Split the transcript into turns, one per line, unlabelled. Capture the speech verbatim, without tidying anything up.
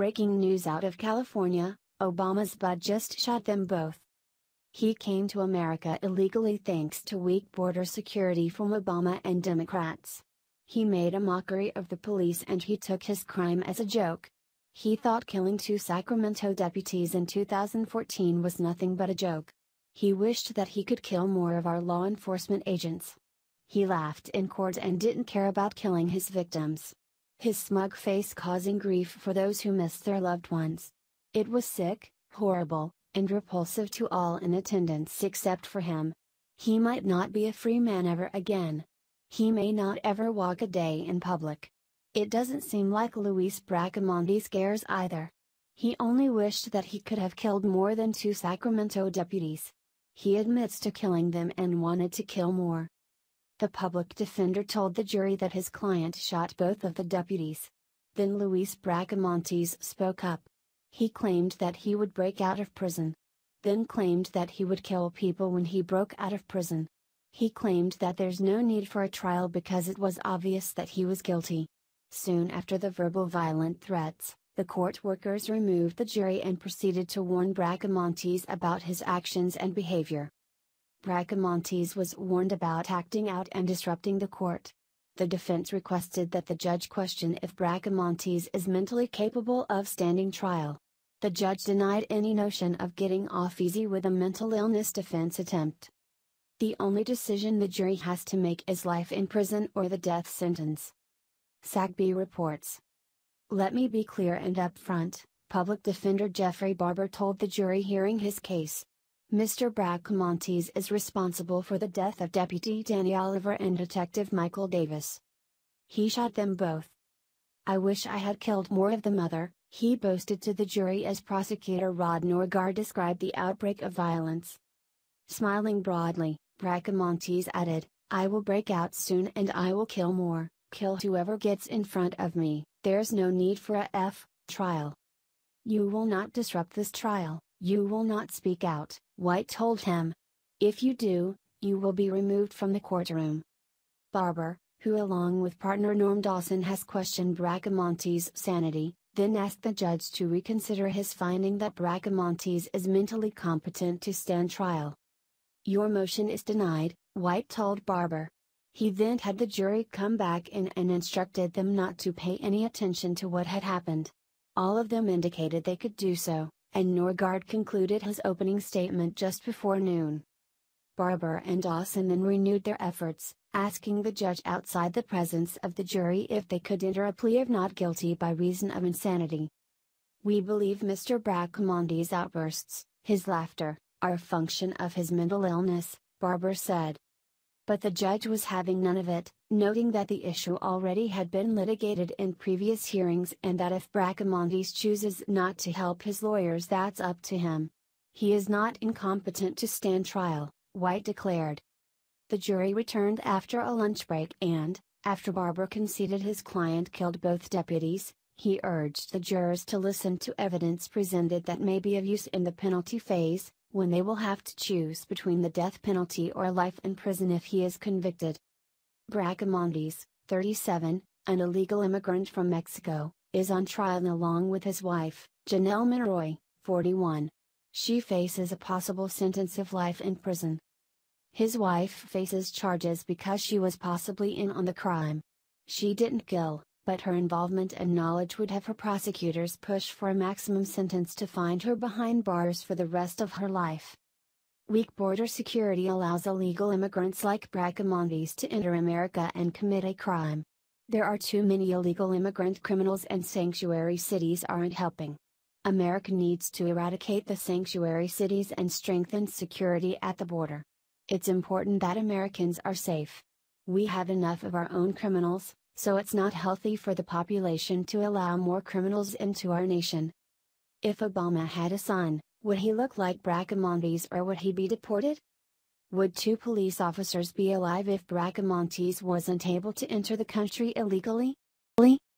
Breaking news out of California, Obama's bud just shot them both. He came to America illegally thanks to weak border security from Obama and Democrats. He made a mockery of the police and he took his crime as a joke. He thought killing two Sacramento deputies in two thousand fourteen was nothing but a joke. He wished that he could kill more of our law enforcement agents. He laughed in court and didn't care about killing his victims. His smug face causing grief for those who missed their loved ones. It was sick, horrible, and repulsive to all in attendance except for him. He might not be a free man ever again. He may not ever walk a day in public. It doesn't seem like Luis Bracamontes cares either. He only wished that he could have killed more than two Sacramento deputies. He admits to killing them and wanted to kill more. The public defender told the jury that his client shot both of the deputies. Then Luis Bracamontes spoke up. He claimed that he would break out of prison. Then claimed that he would kill people when he broke out of prison. He claimed that there's no need for a trial because it was obvious that he was guilty. Soon after the verbal violent threats, the court workers removed the jury and proceeded to warn Bracamontes about his actions and behavior. Bracamontes was warned about acting out and disrupting the court. The defense requested that the judge question if Bracamontes is mentally capable of standing trial. The judge denied any notion of getting off easy with a mental illness defense attempt. The only decision the jury has to make is life in prison or the death sentence. SACB reports. Let me be clear and upfront, Public Defender Jeffrey Barber told the jury hearing his case. Mister Bracamontes is responsible for the death of Deputy Danny Oliver and Detective Michael Davis. He shot them both. I wish I had killed more of the mother, he boasted to the jury as prosecutor Rod Norgard described the outbreak of violence. Smiling broadly, Bracamontes added, I will break out soon and I will kill more, kill whoever gets in front of me, there's no need for a F trial. You will not disrupt this trial, you will not speak out, White told him. If you do, you will be removed from the courtroom. Barber, who along with partner Norm Dawson has questioned Bracamontes' sanity, then asked the judge to reconsider his finding that Bracamontes is mentally competent to stand trial. Your motion is denied, White told Barber. He then had the jury come back in and instructed them not to pay any attention to what had happened. All of them indicated they could do so, and Norgard concluded his opening statement just before noon. Barber and Dawson then renewed their efforts, asking the judge outside the presence of the jury if they could enter a plea of not guilty by reason of insanity. We believe Mister Bracamontes' outbursts, his laughter, are a function of his mental illness, Barber said. But the judge was having none of it, noting that the issue already had been litigated in previous hearings and that if Bracamontes chooses not to help his lawyers that's up to him. He is not incompetent to stand trial, White declared. The jury returned after a lunch break and, after Barber conceded his client killed both deputies, he urged the jurors to listen to evidence presented that may be of use in the penalty phase, when they will have to choose between the death penalty or life in prison if he is convicted. Bracamontes, thirty-seven, an illegal immigrant from Mexico, is on trial along with his wife, Janelle Monroy, forty-one. She faces a possible sentence of life in prison. His wife faces charges because she was possibly in on the crime. She didn't kill, but her involvement and knowledge would have her prosecutors push for a maximum sentence to find her behind bars for the rest of her life. Weak border security allows illegal immigrants like Bracamontes to enter America and commit a crime. There are too many illegal immigrant criminals and sanctuary cities aren't helping. America needs to eradicate the sanctuary cities and strengthen security at the border. It's important that Americans are safe. We have enough of our own criminals, so it's not healthy for the population to allow more criminals into our nation. If Obama had a son, would he look like Bracamontes or would he be deported? Would two police officers be alive if Bracamontes wasn't able to enter the country illegally?